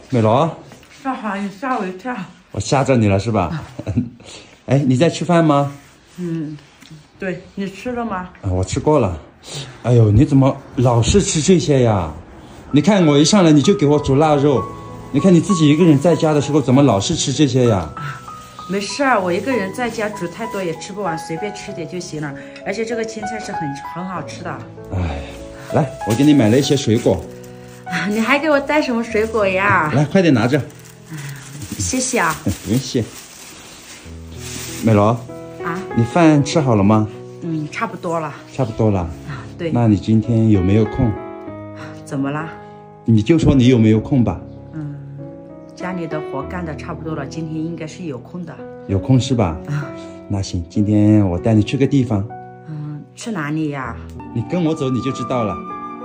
美罗， 少华，你吓我一跳。 我吓着你了是吧？哎，你在吃饭吗？ 对，你吃了吗？ 我吃过了。哎呦，你怎么老是吃这些呀？你看我一上来你就给我煮腊肉，你看你自己一个人在家的时候怎么老是吃这些呀？ 没事儿，我一个人在家煮太多也吃不完，随便吃点就行了。而且这个青菜是很好吃的。 哎，来，我给你买了一些水果。 你还给我带什么水果呀？ 来，快点拿着。 谢谢啊。 不用谢。美罗啊， 你饭吃好了吗？ 差不多了。 差不多了。 啊，对。 那你今天有没有空？ 怎么啦？ 你就说你有没有空吧。 家里的活干的差不多了，今天应该是有空的。 有空是吧？那行，今天我带你去个地方。 去哪里呀？ 你跟我走你就知道了。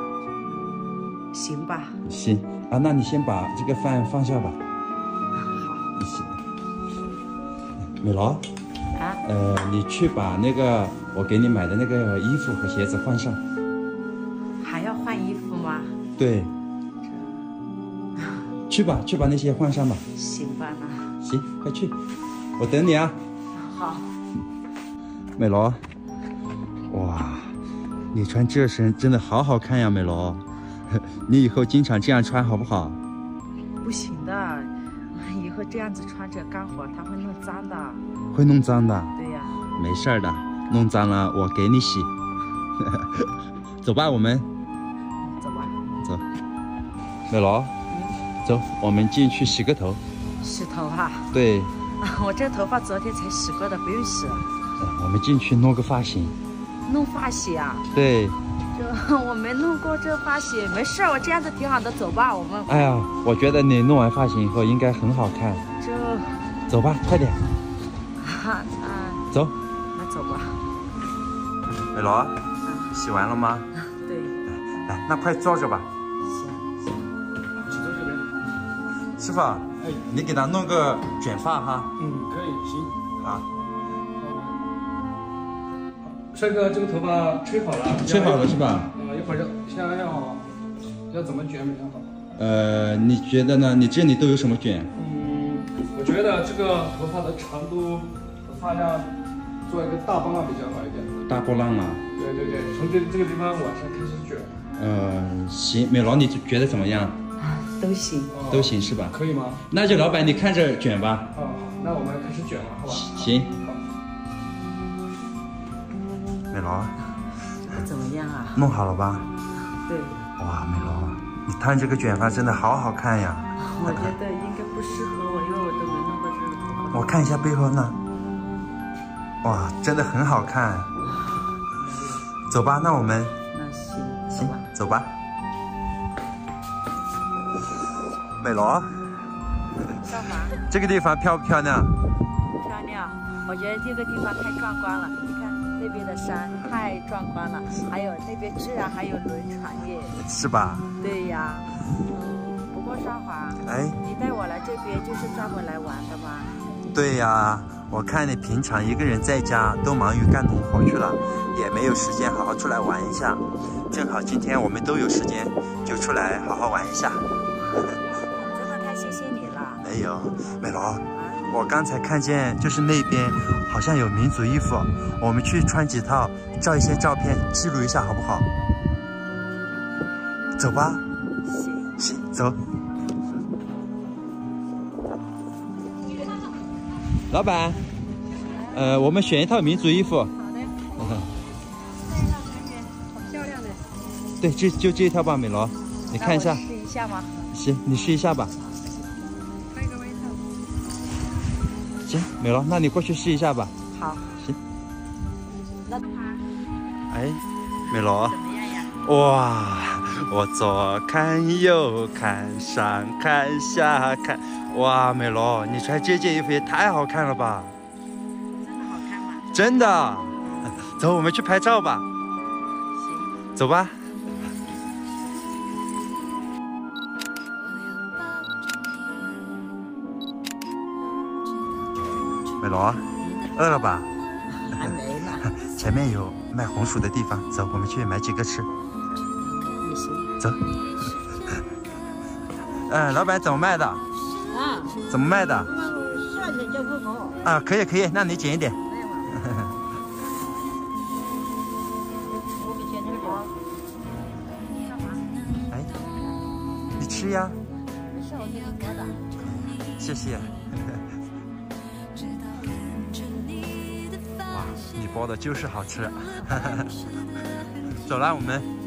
行吧。 行啊，那你先把这个饭放下吧。 好。 行。美罗啊？ 你去把那个我给你买的那个衣服和鞋子换上。 还要换衣服吗？ 对。去吧，去把那些换上吧。 行吧，那。 行，快去，我等你啊。 好。 美罗，哇，你穿这身真的好好看呀，美罗。你以后经常这样穿好不好？ 不行的，以后这样子穿着干活，它会弄脏的。 会弄脏的？ 对呀。 没事的，弄脏了我给你洗。走吧，我们。 走吧。 走。美罗。走，我们进去洗个头。 洗头啊？ 对。 我这头发昨天才洗过的，不用洗了。 我们进去弄个发型。 弄发型啊？对。这我没弄过这发型，没事，我这样子挺好的。走吧，我们。 哎呀，我觉得你弄完发型以后应该很好看。走吧，快点。走。 那走吧。 美罗，洗完了吗？ 对。 来，那快坐着吧。师傅，你给他弄个卷发哈。 可以，行。 好。 帅哥，这个头发吹好了。 吹好了是吧？ 一会儿现在要怎么卷比较好？ 你觉得呢？你这里都有什么卷？ 我觉得这个头发的长度和发量做一个大波浪比较好一点。 大波浪啊？ 对，从这个地方往上开始卷。 行，美罗，你觉得怎么样？ 都行， 都行是吧？ 可以吗？ 那就老板你看着卷吧。 好，那我们开始卷了，好吧？ 行。美罗， 怎么样啊？ 弄好了吧？ 对。 哇，美罗，你烫这个卷发真的好好看呀！ 我觉得应该不适合我，因为我都没弄过这个头发。 我看一下背后呢。哇，真的很好看。走吧，那我们。 那行， 走吧。美罗， 少华， 这个地方漂不漂亮？ 漂亮，我觉得这个地方太壮观了。你看那边的山太壮观了，还有那边居然还有轮船耶， 是吧？ 对呀。不过少华，你带我来这边就是专门来玩的吗？ 对呀，我看你平常一个人在家都忙于干农活去了，也没有时间好好出来玩一下。正好今天我们都有时间，就出来好好玩一下。 谢谢你了。 没有，美罗，我刚才看见就是那边好像有民族衣服，我们去穿几套，照一些照片记录一下好不好？走吧。行，走。老板，我们选一套民族衣服。好的。 这一套前面好漂亮的。 对，就这一套吧，美罗，你看一下。 试一下吗？ 行，你试一下吧。行，美罗，那你过去试一下吧。 好。 行。那哎，美罗。 怎么样呀？ 哇，我左看右看，上看下看，哇，美罗，你穿这件衣服也太好看了吧？ 真的好看吗？ 真的。走，我们去拍照吧。 行。 走吧。美罗，饿了吧？ 还没呢。 前面有卖红薯的地方，走，我们去买几个吃。 也行。 走。 老板怎么卖的？ 啊， 怎么卖的？ 10块钱就5个。 啊，可以可以，那你减一点。 5块钱这个好。干嘛？ 哎，你吃呀。 没事，我给你包的。 谢谢。哇，你包的就是好吃。走了，我们。